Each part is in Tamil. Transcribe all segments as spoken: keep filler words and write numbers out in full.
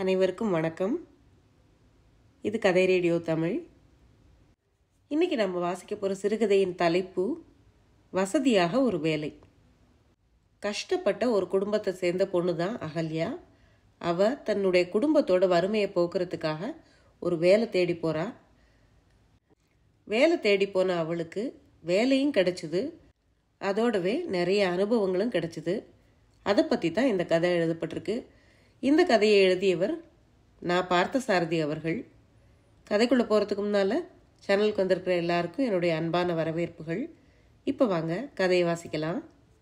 அனைவருக்கும் வணக்கம். இது கதை ரேடியோ தமிழ். இன்னைக்கு நம்ம வாசிக்க போகிற சிறுகதையின் தலைப்பு வசதியாக ஒரு வேலை. கஷ்டப்பட்ட ஒரு குடும்பத்தை சேர்ந்த பொண்ணு தான் அகல்யா. அவ தன்னுடைய குடும்பத்தோட வறுமையை போக்குறதுக்காக ஒரு வேலை தேடி போறா. வேலை தேடி போன அவளுக்கு வேலையும் கிடைச்சிது, அதோடவே நிறைய அனுபவங்களும் கிடைச்சிது. அதை பற்றி தான் இந்த கதை எழுதப்பட்டிருக்கு. இந்த கதையை எழுதியவர் நான் பார்த்தசாரதி அவர்கள். கதைக்குள்ளே போகிறதுக்கு முன்னால் சேனலுக்கு வந்திருக்கிற எல்லாருக்கும் என்னுடைய அன்பான வரவேற்புகள். இப்போ வாங்க கதையை வாசிக்கலாம்.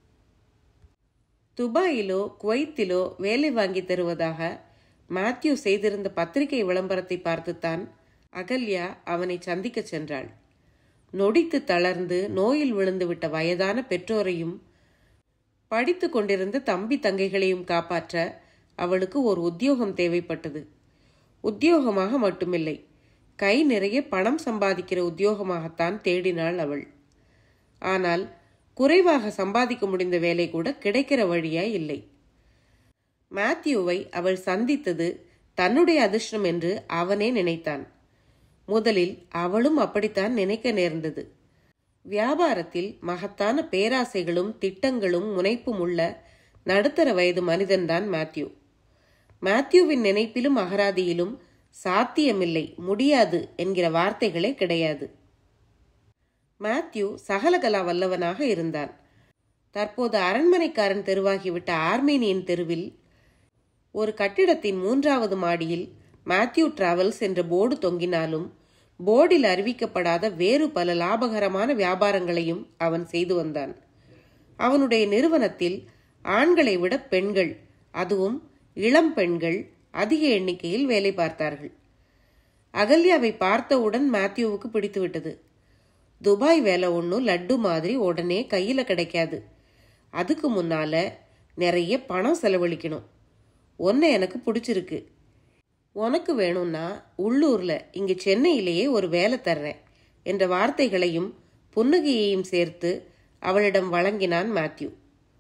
துபாயிலோ குவைத்திலோ வேலை வாங்கி தருவதாக மேத்யூ செய்திருந்த பத்திரிகை விளம்பரத்தை பார்த்துத்தான் அகல்யா அவனை சந்திக்க சென்றாள். நொடித்து தளர்ந்து நோயில் விழுந்து விட்ட வயதான பெற்றோரையும் படித்து கொண்டிருந்த தம்பி தங்கைகளையும் காப்பாற்ற அவளுக்கு ஒரு உத்தியோகம் தேவைப்பட்டது. உத்தியோகமாக மட்டுமில்லை, கை நிறைய பணம் சம்பாதிக்கிற உத்தியோகமாகத்தான் தேடினாள் அவள். ஆனால் குறைவாக சம்பாதிக்க முடிந்த வேலை கூட கிடைக்கிற வழியாய் இல்லை. மேத்யூவை அவள் சந்தித்தது தன்னுடைய அதிர்ஷ்டம் என்று அவனே நினைத்தான். முதலில் அவளும் அப்படித்தான் நினைக்க நேர்ந்தது. வியாபாரத்தில் மகத்தான பேராசைகளும் திட்டங்களும் முனைப்பும் உள்ள நடுத்தர வயது மனிதன்தான் மேத்யூ. மேத்யூவின் நினைப்பிலும் அகராதியிலும் சாத்தியமில்லை, முடியாது என்கிற வார்த்தைகளே கிடையாது. மேத்யூ சகலகலா வல்லவனாக இருந்தான். தற்போது அரண்மனைக்காரன் தெருவாகிவிட்ட ஆர்மேனியன் தெருவில் ஒரு கட்டிடத்தின் மூன்றாவது மாடியில் மேத்யூ டிராவல்ஸ் என்ற போர்டு தொங்கினாலும் போர்டில் அறிவிக்கப்படாத வேறு பல லாபகரமான வியாபாரங்களையும் அவன் செய்து வந்தான். அவனுடைய நிறுவனத்தில் ஆண்களை விட பெண்கள், அதுவும் இளம் பெண்கள் அதிக எண்ணிக்கையில் வேலை பார்த்தார்கள். அகல்யாவை பார்த்தவுடன் மேத்யூவுக்கு பிடித்துவிட்டது. துபாய் வேலை ஒன்றும் லட்டு மாதிரி உடனே கையில் கிடைக்காது. அதுக்கு முன்னால நிறைய பணம் செலவழிக்கணும். ஒன்றை எனக்கு பிடிச்சிருக்கு. உனக்கு வேணும்னா உள்ளூர்ல இங்கே சென்னையிலேயே ஒரு வேலை தர்றேன் என்ற வார்த்தைகளையும் புன்னகையையும் சேர்த்து அவளிடம் வழங்கினான் மேத்யூ.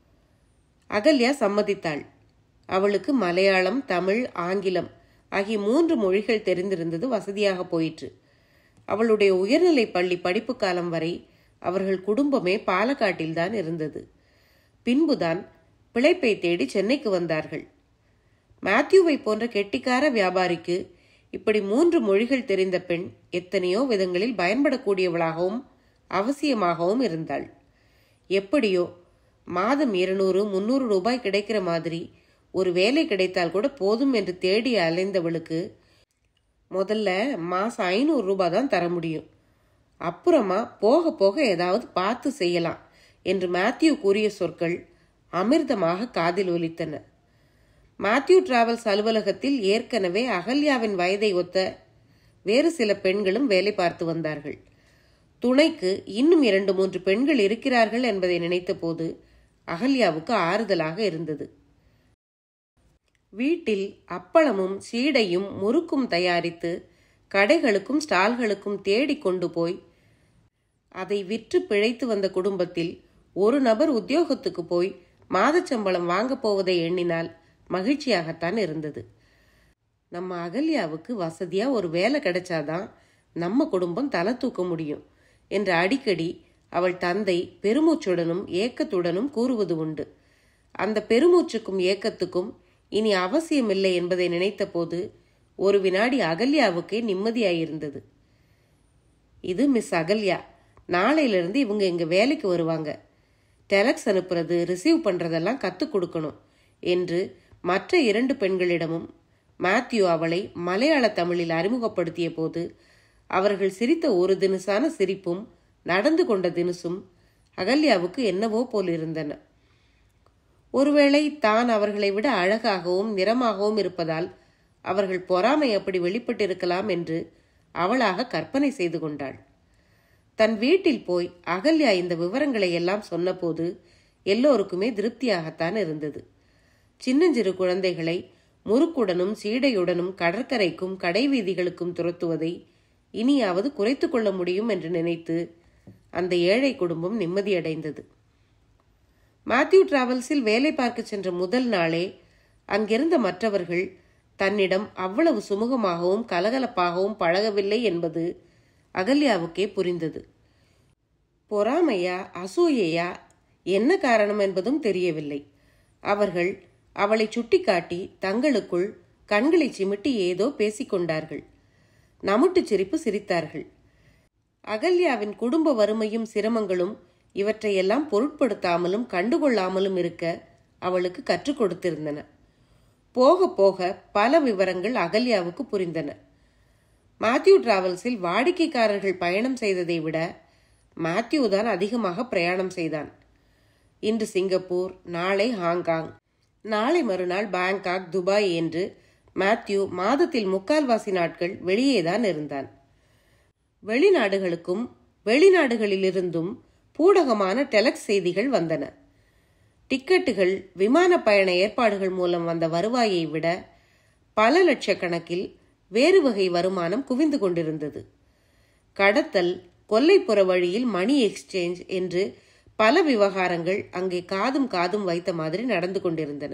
அகல்யா சம்மதித்தாள். அவளுக்கு மலையாளம், தமிழ், ஆங்கிலம் ஆகிய மூன்று மொழிகள் தெரிந்திருந்தது வசதியாக போயிற்று. அவளுடைய உயர்நிலை பள்ளி படிப்பு காலம் வரை அவர்கள் குடும்பமே பாலக்காட்டில்தான் இருந்தது. பின்புதான் பிழைப்பை தேடி சென்னைக்கு வந்தார்கள். மேத்யூவை போன்ற கெட்டிக்கார வியாபாரிக்கு இப்படி மூன்று மொழிகள் தெரிந்த பெண் எத்தனையோ விதங்களில் பயன்படக்கூடியவளாகவும் அவசியமாகவும் இருந்தாள். எப்படியோ மாதம் இருநூறு முன்னூறு ரூபாய் கிடைக்கிற மாதிரி ஒரு வேலை கிடைத்தால் கூட போதும் என்று தேடி அலைந்தவளுக்கு முதல்ல மாசம் ஐநூறு ரூபாய் தான் தர முடியும். அப்புறமா போக போக ஏதாவது பார்த்து செய்யலாம் என்று மேத்யூ கூறிய சொற்கள் அமிர்தமாக காதில் ஒலித்தன. மேத்யூ டிராவல்ஸ் அலுவலகத்தில் ஏற்கனவே அகல்யாவின் வயதை ஒத்த வேறு சில பெண்களும் வேலை பார்த்து வந்தார்கள். துணைக்கு இன்னும் இரண்டு மூன்று பெண்கள் இருக்கிறார்கள் என்பதை நினைத்த போது அகல்யாவுக்கு ஆறுதலாக இருந்தது. வீட்டில் அப்பளமும் சீடையும் முறுக்கும் தயாரித்து கடைகளுக்கும் ஸ்டால்களுக்கும் தேடி கொண்டு போய் அதை விற்று பிழைத்து வந்த குடும்பத்தில் ஒரு நபர் உத்தியோகத்துக்கு போய் மாதச்சம்பளம் வாங்க போவதை எண்ணினால் மகிழ்ச்சியாகத்தான் இருந்தது. நம்ம அகல்யாவுக்கு வசதியா ஒரு வேலை கிடைச்சாதான் நம்ம குடும்பம் தலை தூக்க முடியும் என்று அடிக்கடி அவள் தந்தை பெருமூச்சுடனும் ஏக்கத்துடனும் கூறுவது உண்டு. அந்த பெருமூச்சுக்கும் ஏக்கத்துக்கும் இனி அவசியமில்லை என்பதை நினைத்த போது ஒரு வினாடி அகல்யாவுக்கே நிம்மதியாயிருந்தது. இது மிஸ் அகல்யா, நாளையிலிருந்து இவங்க இங்க வேலைக்கு வருவாங்க. டெலக்ஸ் அனுப்புறது ரிசீவ் பண்றதெல்லாம் கத்துக் கொடுக்கணும் என்று மற்ற இரண்டு பெண்களிடமும் மேத்யூ அவளை மலையாள தமிழில் அறிமுகப்படுத்திய போது அவர்கள் சிரித்த ஒரு தினுசான சிரிப்பும் நடந்து கொண்ட தினுசும் அகல்யாவுக்கு என்னவோ போல் இருந்தன. ஒருவேளை தான் அவர்களை விட அழகாகவும் நிறமாகவும் இருப்பதால் அவர்கள் பொறாமை அப்படி வெளிப்பட்டிருக்கலாம் என்று அவளாக கற்பனை செய்து கொண்டாள். தன் வீட்டில் போய் அகல்யா இந்த விவரங்களை எல்லாம் சொன்னபோது எல்லோருக்குமே திருப்தியாகத்தான் இருந்தது. சின்னஞ்சிறு குழந்தைகளை முறுக்குடனும் சீடையுடனும் கடற்கரைக்கும் கடை வீதிகளுக்கும் துரத்துவதை இனியாவது குறைத்து கொள்ள முடியும் என்று நினைத்து அந்த ஏழை குடும்பம் நிம்மதியடைந்தது. மேத்யூ டிராவல்ஸில் வேலை பார்க்க சென்ற முதல் நாளே அங்கிருந்த மற்றவர்கள் தன்னிடம் அவ்வளவு சுமூகமாகவும் கலகலப்பாகவும் பழகவில்லை என்பது அகல்யாவுக்கே புரிந்தது. பொறாமையா அசூயையா என்ன காரணம் என்பதும் தெரியவில்லை. அவர்கள் அவளை சுட்டிக்காட்டி தங்களுக்குள் கண்களை சிமிட்டி ஏதோ பேசிக்கொண்டார்கள். நமுட்டு சிரிப்பு சிரித்தார்கள். அகல்யாவின் குடும்ப வறுமையும் சிரமங்களும் இவற்றையெல்லாம் பொருட்படுத்தாமலும் கண்டுகொள்ளாமலும் இருக்க அவளுக்கு கற்றுக் கொடுத்திருந்தன. போக போக பல விவரங்கள் அகல்யாவுக்கு புரிந்தன. மாத்யூ டிராவல்ஸில் வாடிக்கைக்காரர்கள் பயணம் செய்ததை விட மாத்யூ தான் அதிகமாக பிரயாணம் செய்தான். இன்று சிங்கப்பூர், நாளை ஹாங்காங், நாளை மறுநாள் பாங்காக், துபாய் என்று மாத்யூ மாதத்தில் முக்கால்வாசி நாட்கள் வெளியேதான் இருந்தான். வெளிநாடுகளுக்கும் வெளிநாடுகளிலிருந்தும் பூடகமான டெலக்ஸ் செய்திகள் வந்தன. டிக்கெட்டுகள், விமான பயண ஏற்பாடுகள் மூலம் வந்த வருவாயை விட பல லட்சக்கணக்கில் வேறு வகை வருமானம் குவிந்து கொண்டிருந்தது. கடத்தல், கொல்லைப்புற வழியில் மணி எக்ஸ்சேஞ்ச் என்று பல விவகாரங்கள் அங்கே காதும் காதும் வைத்த மாதிரி நடந்து கொண்டிருந்தன.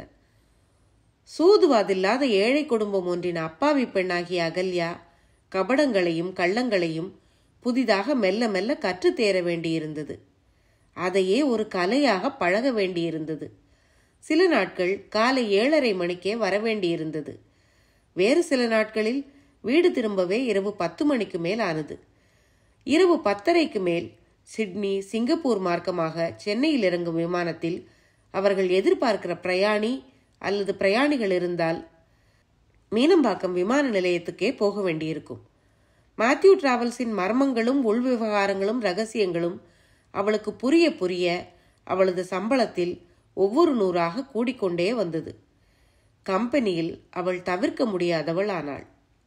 சூதுவாதில்லாத ஏழை குடும்பம் ஒன்றின் அப்பாவி பெண்ணாகிய அகல்யா கபடங்களையும் கள்ளங்களையும் புதிதாக மெல்ல மெல்ல கற்றுத்தேர வேண்டியிருந்தது. அதையே ஒரு கலையாக பழக வேண்டியிருந்தது. சில நாட்கள் காலை ஏழரை மணிக்கே வரவேண்டியிருந்தது. வேறு சில நாட்களில் வீடு திரும்பவே இரவு பத்து மணிக்கு மேல் ஆனது. இரவு பத்தரைக்கு மேல் சிட்னி, சிங்கப்பூர் மார்க்கமாக சென்னையில் இறங்கும் விமானத்தில் அவர்கள் எதிர்பார்க்கிற பிரயாணி அல்லது பிரயாணிகள் இருந்தால் மீனம்பாக்கம் விமான நிலையத்துக்கே போக வேண்டியிருக்கும். மாத்யூ டிராவல்ஸின் மர்மங்களும் உள்விவகாரங்களும் ரகசியங்களும் அவளுக்கு புரிய புரிய அவளது சம்பளத்தில் ஒவ்வொரு நூறாக கூடிக்கொண்டே வந்தது. கம்பெனியில் அவள் தவிர்க்க முடியாதவள் ஆனாள்.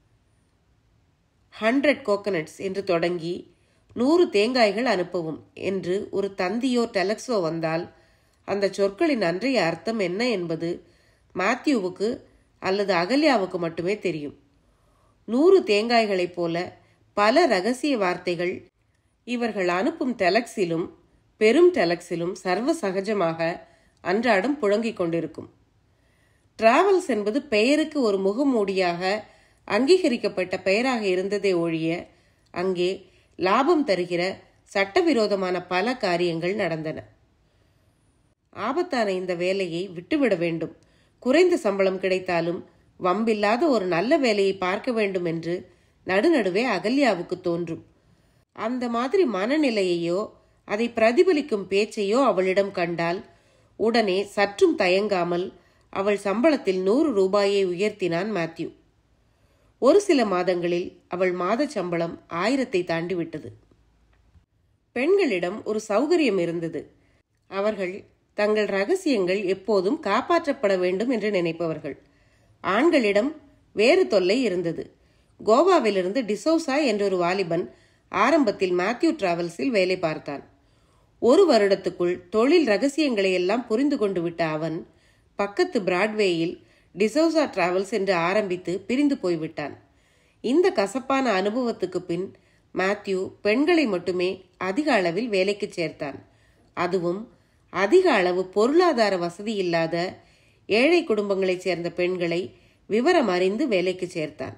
ஹண்ட்ரட் கோகனட்ஸ் என்று தொடங்கி நூறு தேங்காய்கள் அனுப்பவும் என்று ஒரு தந்தியோ டெலக்ஸோ வந்தால் அந்த சொற்களின் அன்றைய அர்த்தம் என்ன என்பது மாத்யூவுக்கு அல்லது அகல்யாவுக்கு மட்டுமே தெரியும். நூறு தேங்காய்களைப் போல பல ரகசிய வார்த்தைகள் இவர்கள் அனுப்பும் டெலக்ஸிலும் பெரும் டெலக்ஸிலும் சர்வ சகஜமாக அன்றாடம் புழங்கிக் கொண்டிருக்கும். டிராவல்ஸ் என்பது பெயருக்கு ஒரு முகமூடியாக அங்கீகரிக்கப்பட்ட பெயராக இருந்ததே ஒழிய அங்கே லாபம் தருகிற சட்டவிரோதமான பல காரியங்கள் நடந்தன. ஆபத்தான இந்த வேலையை விட்டுவிட வேண்டும், குறைந்த சம்பளம் கிடைத்தாலும் வம்பில்லாத ஒரு நல்ல வேலையை பார்க்க வேண்டும் என்று நடுநடுவே அகல்யாவுக்கு தோன்றும். அந்த மாதிரி மனநிலையையோ அதை பிரதிபலிக்கும் பேச்சையோ அவளிடம் கண்டால் உடனே சற்றும் தயங்காமல் அவள் சம்பளத்தில் நூறு ரூபாயை உயர்த்தினான் மாத்யூ. ஒரு சில மாதங்களில் அவள் மாத சம்பளம் ஆயிரத்தை தாண்டிவிட்டது. பெண்களிடம் ஒரு சௌகரியம் இருந்தது. அவர்கள் தங்கள் ரகசியங்கள் எப்போதும் காப்பாற்றப்பட வேண்டும் என்று நினைப்பவர்கள். ஆண்களிடம் வேறு தொல்லை இருந்தது. கோவாவிலிருந்து டிசோசா என்றொரு வாலிபன் ஆரம்பத்தில் மாத்யூ டிராவல்ஸில் வேலை பார்த்தான். ஒரு வருடத்துக்குள் தொழில் ரகசியங்களை எல்லாம் புரிந்து கொண்டு விட்ட அவன் பக்கத்து பிராட்வேயில் டிசோசா டிராவல்ஸ் என்று ஆரம்பித்து பிரிந்து போய்விட்டான். இந்த கசப்பான அனுபவத்துக்கு பின் மாத்யூ பெண்களை மட்டுமே அதிக அளவில் வேலைக்கு சேர்த்தான். அதுவும் அதிக அளவு பொருளாதார வசதி இல்லாத ஏழை குடும்பங்களைச் சேர்ந்த பெண்களை விவரம் அறிந்து வேலைக்கு சேர்த்தான்.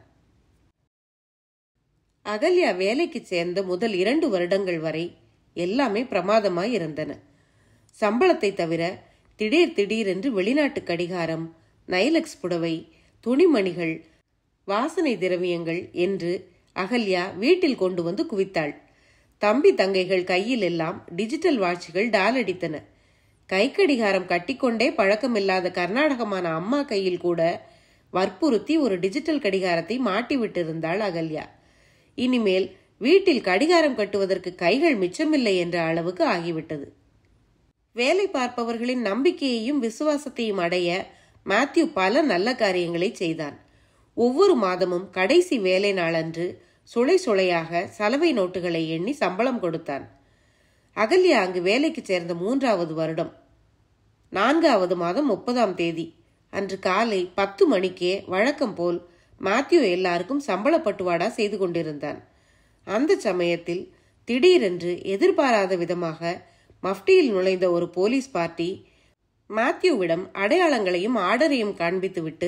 அகல்யா வேலைக்கு சேர்ந்த முதல் இரண்டு வருடங்கள் வரை எல்லாமே பிரமாதமாய் இருந்தன. சம்பளத்தை தவிர திடீர் திடீரென்று வெளிநாட்டு கடிகாரம், நைலக்ஸ் புடவை, துணிமணிகள், வாசனை திரவியங்கள் என்று அகல்யா வீட்டில் கொண்டு வந்து குவித்தாள். தம்பி தங்கைகள் கையில் எல்லாம் டிஜிட்டல் வாட்சுகள் டாலடித்தன. கை கடிகாரம் கட்டிக்கொண்டே பழக்கமில்லாத கர்நாடகமான அம்மா கையில் கூட வற்புறுத்தி ஒரு டிஜிட்டல் கடிகாரத்தை மாட்டிவிட்டிருந்தாள் அகல்யா. இனிமேல் வீட்டில் கடிகாரம் கட்டுவதற்கு கைகள் மிச்சமில்லை என்ற அளவுக்கு ஆகிவிட்டது. வேலை பார்ப்பவர்களின் நம்பிக்கையையும் விசுவாசத்தையும் அடைய மாத்யூ பல நல்ல காரியங்களை செய்தான். ஒவ்வொரு மாதமும் கடைசி வேலை நாளன்று சுளை சுளையாக சலவை நோட்டுகளை எண்ணி சம்பளம் கொடுத்தான். அகல்யா அங்கு வேலைக்கு சேர்ந்த மூன்றாவது வருடம் நான்காவது மாதம் முப்பதாம் தேதி அன்று காலை பத்து மணிக்கே வழக்கம் போல் மாத்யூ எல்லாருக்கும் சம்பள பட்டுவாடா செய்து கொண்டிருந்தான். அந்த சமயத்தில் திடீரென்று எதிர்பாராத விதமாக மஃப்டியில் நுழைந்த ஒரு போலீஸ் பார்ட்டி மாத்யூவிடம் அடையாளங்களையும் ஆர்டரையும் காண்பித்துவிட்டு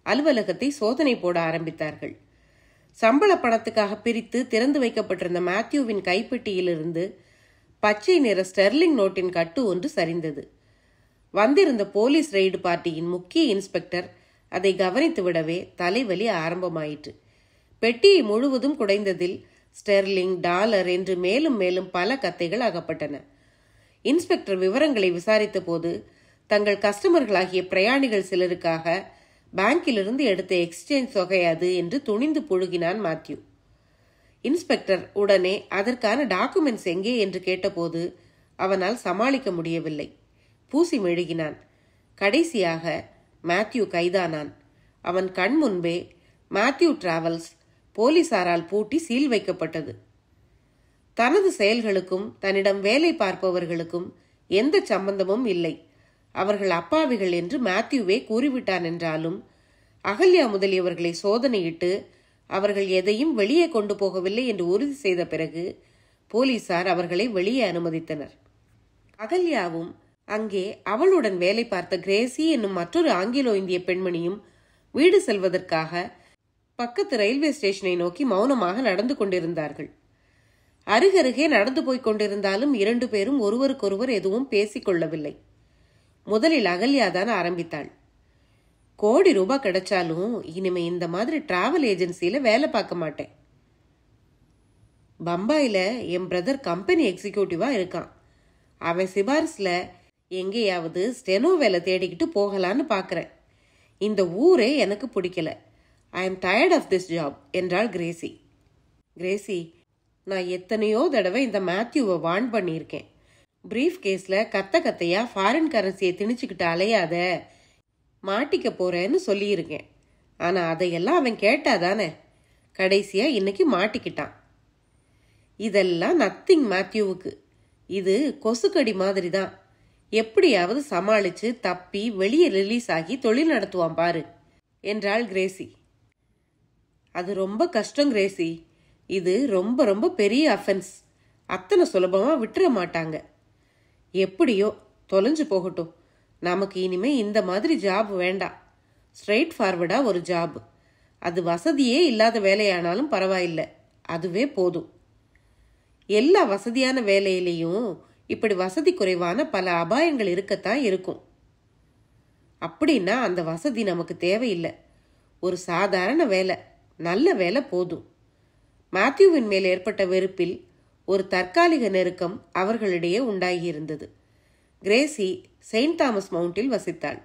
அலுவலகத்தை சோதனை போட ஆரம்பித்தார்கள். சம்பள பணத்துக்காக பிரித்து திறந்து வைக்கப்பட்டிருந்த மேத்யூவின் கைப்பெட்டியிலிருந்து பச்சை நிற ஸ்டெர்லிங் நோட்டின் கட்டு ஒன்று சரிந்தது. வந்திருந்த போலீஸ் ரெய்டு பார்ட்டியின் முக்கிய இன்ஸ்பெக்டர் அதை கவனித்து விடவே தலைவலி ஆரம்பமாயிற்று. பெட்டியை முழுவதும் குடைந்ததில் ஸ்டெர்லிங், டாலர் என்று மேலும் மேலும் பல கத்தைகள் அகப்பட்டன. இன்ஸ்பெக்டர் விவரங்களை விசாரித்த போது தங்கள் கஸ்டமர்களாகிய பிரயாணிகள் சிலருக்காக பேங்கிலிருந்து எடுத்த எக்ஸ்சேஞ்ச் தொகை அது என்று துணிந்து புழுகினான் மேத்யூ. இன்ஸ்பெக்டர் உடனே அதற்கான டாக்குமெண்ட்ஸ் எங்கே என்று கேட்டபோது அவனால் சமாளிக்க முடியவில்லை. பூசி மெழுகினான். கடைசியாக மேத்யூ கைதானான். அவன் கண் முன்பே மேத்யூ டிராவல்ஸ் போலீசாரால் பூட்டி சீல் வைக்கப்பட்டது. தனது செயல்களுக்கும் தன்னிடம் வேலை பார்ப்பவர்களுக்கும் எந்த சம்பந்தமும் இல்லை, அவர்கள் அப்பாவிகள் என்று மேத்யூவே கூறிவிட்டான் என்றாலும் அகல்யா முதலியவர்களை சோதனையிட்டு அவர்கள் எதையும் வெளியே கொண்டு போகவில்லை என்று உறுதி செய்த பிறகு போலீசார் அவர்களை வெளியே அனுமதித்தனர். அகல்யாவும் அங்கே அவளுடன் வேலை பார்த்த கிரேசி என்னும் மற்றொரு ஆங்கிலோ இந்திய பெண்மணியும் வீடு செல்வதற்காக பக்கத்து ரயில்வே ஸ்டேஷனை நோக்கி மௌனமாக நடந்து கொண்டிருந்தார்கள். அருகருகே நடந்து போய்க் கொண்டிருந்தாலும் இரண்டு பேரும் ஒருவருக்கொருவர் எதுவும் பேசிக்கொள்ளவில்லை. முதலில் அகல்யாதான் ஆரம்பித்தாள். கோடி ரூபாய் கிடைச்சாலும் இனிமே இந்த மாதிரி டிராவல் ஏஜென்சியில வேலை பார்க்க மாட்டேன். பம்பாயில என் பிரதர் கம்பெனி எக்ஸிக்யூட்டிவா இருக்கான். அவன் சிபாரிசுல எங்கேயாவது ஸ்டெனோ வேலை தேடிக்கிட்டு போகலான்னு பாக்குறேன். இந்த ஊரே எனக்கு பிடிக்கல. I am tired of this job என்றாள் கிரேசி. கிரேசி, நான் எத்தனையோ தடவை இந்த மேத்யூவை வார்ன் பண்ணியிருக்கேன். பிரீஃப் கேஸ்ல கத்த கத்தையா ஃபாரின் கரன்சியை திணிச்சுக்கிட்டு அலையாத, மாட்டிக்க போறேன்னு சொல்லியிருக்கேன். ஆனா அதையெல்லாம் அவன் கேட்டாதானே. கடைசியா இன்னைக்கு மாட்டிக்கிட்டான். இதெல்லாம் நத்திங் மேத்யூவுக்கு. இது கொசுக்கடி மாதிரி தான். எப்படியாவது சமாளிச்சு தப்பி வெளியே ரிலீஸ் ஆகி தொழில் நடத்துவான் பாரு என்றாள் கிரேசி. அது ரொம்ப கஷ்டம் கிரேசி. இது ரொம்ப ரொம்ப பெரிய அஃபென்ஸ். அத்தனை சுலபமா விட்டுற மாட்டாங்க. எப்படியோ தொலைஞ்சு போகட்டும். நமக்கு இனிமே இந்த மாதிரி ஜாப் வேண்டாம். ஸ்ட்ரெயிட் ஃபார்வர்டா ஒரு ஜாப். அது வசதியே இல்லாத வேலையானாலும் பரவாயில்லை, அதுவே போதும். எல்லா வசதியான வேலையிலையும் இப்படி வசதி குறைவான பல அபாயங்கள் இருக்கத்தான் இருக்கும். அப்படின்னா அந்த வசதி நமக்கு தேவையில்லை. ஒரு சாதாரண வேலை, நல்ல வேலை போதும். மேத்யூவின் மேல் ஏற்பட்ட வெறுப்பில் ஒரு தற்காலிக நெருக்கம் அவர்களிடையே உண்டாகியிருந்தது. கிரேசி செயின்ட் தாமஸ் மவுண்டில் வசித்தாள்.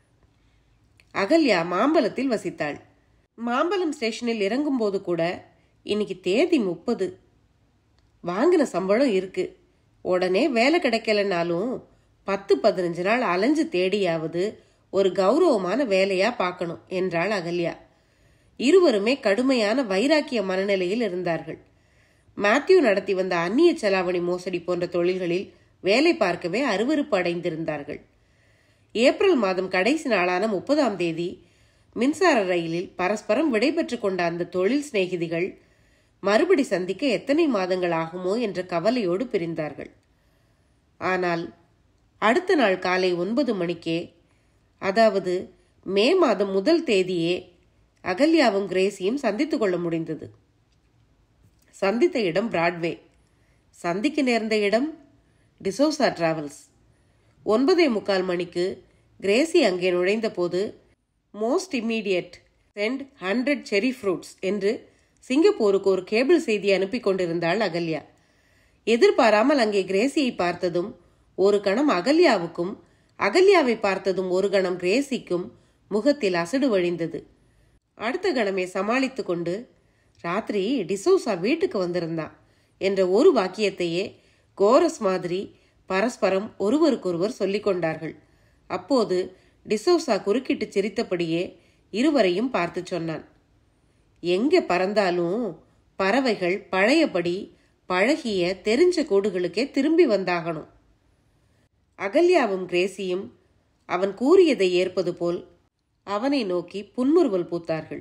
அகல்யா மாம்பலத்தில் வசித்தாள். மாம்பலம் ஸ்டேஷனில் இறங்கும் போது கூட இன்னைக்கு தேதி முப்பது, வாங்கின சம்பளம் இருக்கு, உடனே வேலை கிடைக்கலனாலும் பத்து பதினஞ்சு நாள் அலைஞ்சு தேடியாவது ஒரு கௌரவமான வேலையா பார்க்கணும் என்றாள் அகல்யா. இருவருமே கடுமையான வைராக்கிய மனநிலையில் இருந்தார்கள். மேத்யூ நடத்தி வந்த அந்நிய செலாவணி மோசடி போன்ற தொழில்களில் வேலை பார்க்கவே அருவருப்பு அடைந்திருந்தார்கள். ஏப்ரல் மாதம் கடைசி நாளான முப்பதாம் தேதி மின்சார ரயிலில் பரஸ்பரம் விடைபெற்று கொண்ட அந்த தொழில் சிநேகிதிகள் மறுபடி சந்திக்க எத்தனை மாதங்கள் ஆகுமோ என்ற கவலையோடு பிரிந்தார்கள். ஆனால் அடுத்த நாள் காலை ஒன்பது மணிக்கே, அதாவது மே மாதம் முதல் தேதியே, அகல்யாவும் கிரேசியும் சந்தித்துக் கொள்ள முடிந்தது. சந்தித்த இடம் பிராட்வே. சந்திக்க நேர்ந்த இடம் டிசோசா டிராவல்ஸ். ஒன்பதே முக்கால் மணிக்கு கிரேசி அங்கே நுழைந்த போது most immediate sent hundred cherry fruits என்று சிங்கப்பூருக்கு ஒரு கேபிள் செய்தி அனுப்பி கொண்டிருந்தாள் அகல்யா. எதிர்பாராமல் அங்கே கிரேசியை பார்த்ததும் ஒரு கணம் அகல்யாவுக்கும், அகல்யாவை பார்த்ததும் ஒரு கணம் கிரேசிக்கும் முகத்தில் அசடு வழிந்தது. அடுத்த கணமே சமாளித்து கொண்டு, ராத்திரி டிசோசா வீட்டுக்கு வந்திருந்தான் என்ற ஒரு வாக்கியத்தையே கோரஸ் மாதிரி பரஸ்பரம் ஒருவருக்கொருவர் சொல்லிக் கொண்டார்கள். அப்போது டிசோசா குறுக்கிட்டு சிரித்தபடியே இருவரையும் பார்த்து சொன்னான், எங்கே பறந்தாலும் பறவைகள் பழையபடி பழகிய தெரிஞ்ச கூடுகளுக்கே திரும்பி வந்தாகணும். அகல்யாவும் கிரேசியும் அவன் கூறியதை ஏற்பது போல் அவனை நோக்கி புன்முறுவல் பூத்தார்கள்.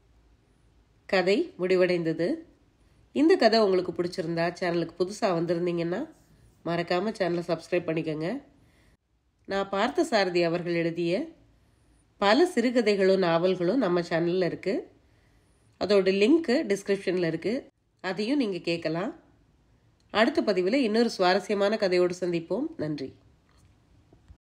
கதை முடிவடைந்தது. இந்த கதை உங்களுக்கு பிடிச்சிருந்தா, சேனலுக்கு புதுசாக வந்திருந்தீங்கன்னா மறக்காமல் சேனலை சப்ஸ்கிரைப் பண்ணிக்கோங்க. நான் பார்த்தசாரதி அவர்கள் எழுதிய பல சிறுகதைகளும் நாவல்களும் நம்ம சேனலில் இருக்குது. அதோட லிங்க்கு டிஸ்கிரிப்ஷனில் இருக்குது. அதையும் நீங்கள் கேட்கலாம். அடுத்த பதிவில் இன்னொரு சுவாரஸ்யமான கதையோடு சந்திப்போம். நன்றி.